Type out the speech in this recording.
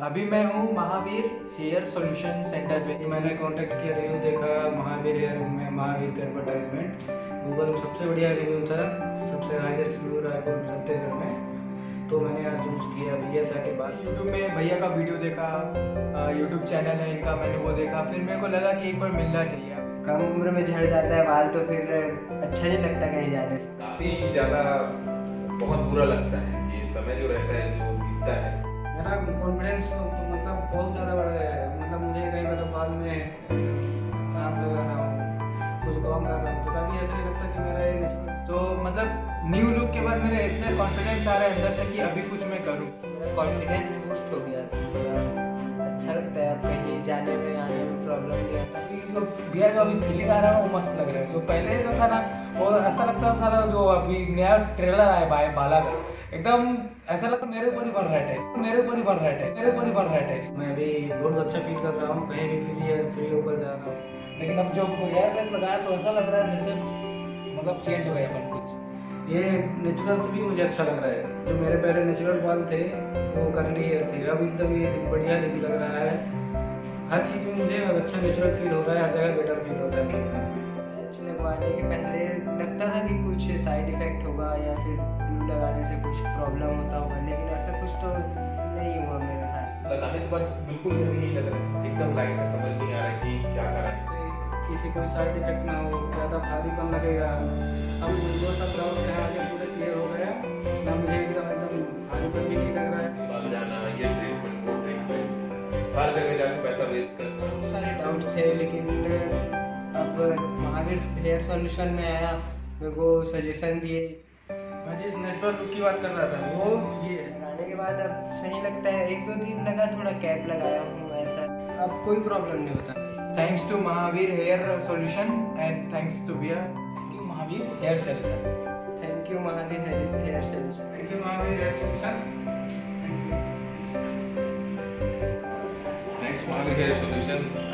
अभी मैं हूँ महावीर हेयर सॉल्यूशन सेंटर पे। मैंने कांटेक्ट किया, रिव्यू देखा महावीर हेयर में, महावीर का एडवर्टाइजमेंट गूगल में सबसे बढ़िया रिव्यू था, सबसे हाईएस्ट रिव्यू रायपुर छत्तीसगढ़ में। तो मैंने यहाँ चूज किया भैया से के बाद। यूट्यूब में भैया का वीडियो देखा, यूट्यूब चैनल है इनका, मैंने वो देखा। फिर मेरे को लगा कि एक बार मिलना चाहिए। कम उम्र में झड़ जाता है बाल तो फिर अच्छा नहीं लगता कहीं जाने से। काफी ज्यादा बहुत बुरा लगता है ये समय जो रहता है, जो बीतता है। मेरा कॉन्फिडेंस तो मतलब बहुत ज़्यादा बढ़ गया है। मतलब मुझे कहीं मतलब बाल में काम लगा रहा हूँ, कुछ काम कर रहा हूँ तो कभी ऐसा नहीं लगता कि मेरा ये नेचुरल। तो मतलब न्यू लुक के बाद मेरा इतना कॉन्फिडेंस आ रहा है अंदर से कि अभी कुछ मैं करूँ। मेरा कॉन्फिडेंस बूस्ट हो गया, थोड़ा अच्छा लगता है। अब कहीं जाने में आने में प्रॉब्लम नहीं आता। जो भैया जो अभी फीलिंग आ रहा है वो मस्त लग रहा है। जो पहले जो था ना वो ऐसा लगता था सारा जो अभी नया ट्रेलर आया है बाला का, एकदम ऐसा लगता मेरे ऊपर ही बन रहा है, मेरे ऊपर ही बन रहा है, मेरे ऊपर ही बन रहा है। मैं भी बहुत अच्छा फील कर रहा हूँ, कहीं भी फ्री होकर जा रहा हूँ। लेकिन अब जो हेयर प्रेस लगाया तो ऐसा लग रहा है जैसे मतलब चेंज हो गया अपन कुछ। ये नेचुरल से भी मुझे अच्छा लग रहा है। जो मेरे पहले नेचुरल बाल थे वो कर्ली हेयर थे, अब एकदम ये बढ़िया लग रहा है। हर चीज़ में मुझे अच्छा नेचुरल फील हो रहा है, हर जगह बेटर फील होता है। पैच लगवाने के पहले लगता था कि कुछ साइड इफेक्ट होगा या फिर ग्लू लगाने से कुछ प्रॉब्लम होता होगा, लेकिन ऐसा कुछ तो नहीं हुआ मेरे साथ। लगाने के बाद बिल्कुल हेवी नहीं लग रहा है, एकदम लाइट है, समझ नहीं आ रहा है कि क्या करा है। किसी कोई साइड इफेक्ट ना हो, ज़्यादा भारीपन लगेगा। अब जो सब डाउट है आगे पूरे क्लियर हो गया ना, मुझे एकदम भारीपन भी नहीं लग रहा है। बाल जाना, ये ट्रीटमेंट, वो ट्रीटमेंट, हर जगह जाके पैसा वेस्ट करना। बहुत सारे डाउट थे, लेकिन अब महावीर हेयर सॉल्यूशन में आया, मेरे को सजेशन दिए। मैं जिस नेचुरल लुक की बात कर रहा था वो ये है। लगाने के बाद अब सही लगता है। एक दो दिन लगा, थोड़ा कैप लगाया हूँ, ऐसा अब कोई प्रॉब्लम नहीं होता। Thanks to Mahavir hair solution and thanks to भैया। Thank you Mahavir hair solution. Thank you Mahavir hair solution. Thank you Mahavir hair solution. Next Mahavir hair solution